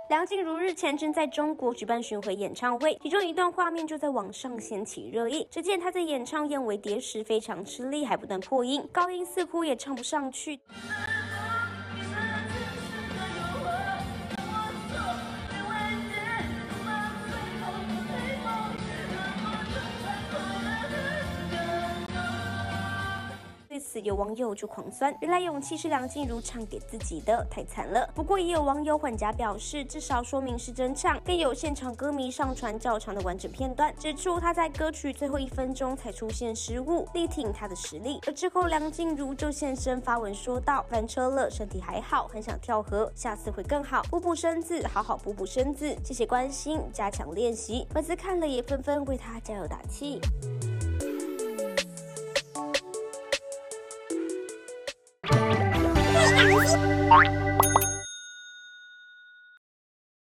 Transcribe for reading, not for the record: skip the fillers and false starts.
梁静茹日前正在中国举办巡回演唱会，其中一段画面就在网上掀起热议。只见她在演唱《燕尾蝶》时非常吃力，还不断破音，高音似乎也唱不上去。对此，有网友就狂酸，原来勇气是梁静茹唱给自己的，太惨了。不过也有网友缓颊表示，至少说明是真唱。更有现场歌迷上传较长的完整片段，指出她在歌曲最后1分钟才出现失误，力挺她的实力。而之后梁静茹就现身发文说道：“翻车了，身体还好，很想跳河，下次会更好，补补身子，好好补补身子，谢谢关心，加强练习。”粉丝看了也纷纷为她加油打气。 Thank you.